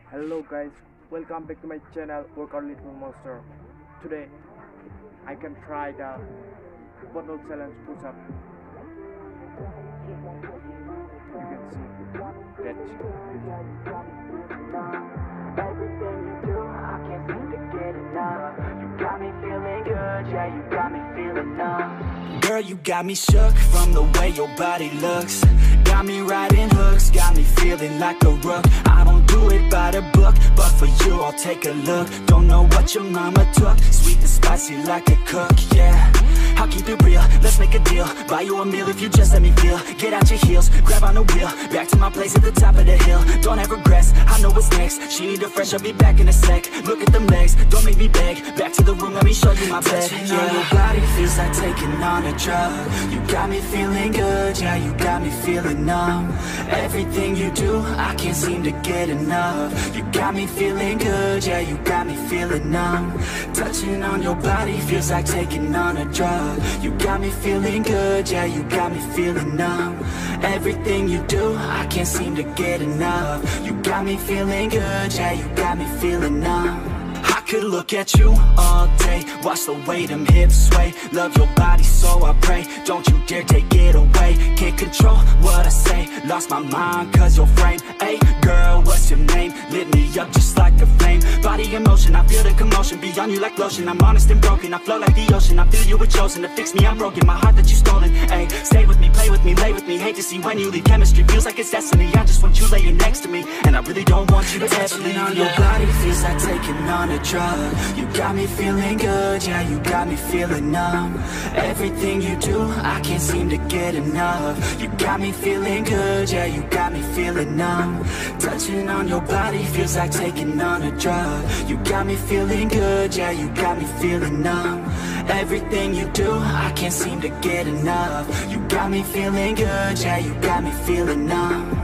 Hello guys, welcome back to my channel Workout Little Monster. Today I can try the bottle challenge push-up. You can see that. Everything you do, I can't seem to get enough. You got me feeling good, yeah, you got me feeling numb. Girl, you got me shook from the way your body looks. Got me riding hooks, got me feeling like a rook. I don't do it by the book, but for you I'll take a look. Don't know what your mama took, sweet and spicy like a cook, yeah. I'll keep it real, let's make a deal. Buy you a meal if you just let me feel. Get out your heels, grab on the wheel. Back to my place at the top of the hill. Don't have regrets, I know what's next. She need a fresh, I'll be back in a sec. Look at them legs, don't make me beg. Back to the room, let me show you my bed. Touching on your body feels like taking on a drug. You got me feeling good, yeah, you got me feeling numb. Everything you do, I can't seem to get enough. You got me feeling good, yeah, you got me feeling numb. Touching on your body feels like taking on a drug. You got me feeling good, yeah, you got me feeling numb. Everything you do, I can't seem to get enough. You got me feeling good, yeah, you got me feeling numb. I could look at you all day, watch the way them hips sway. Love your body, so I pray, don't you dare take it away. Can't control what I say, lost my mind cause your frame. Hey girl, what's your name? Lit me up just like a flame. Body in motion, I feel the commotion. Beyond you like lotion, I'm honest and broken. I flow like the ocean, I feel you were chosen to fix me, I'm broken. My heart that you stolen, hey. Stay with me, play with me, lay with me. Hate to see when you leave, chemistry feels like it's destiny. I just want you laying next to me, and I really don't want you to ever leave. On your body feels like taking on a drug. You got me feeling good, yeah, you got me feeling numb. Everything you do, I can't seem to get enough. You got me feeling good, yeah, you got me feeling numb. Touching on your body feels like taking on a drug. You got me feeling good, yeah, you got me feeling numb. Everything you do, I can't seem to get enough. You got me feeling good, yeah, you got me feeling numb.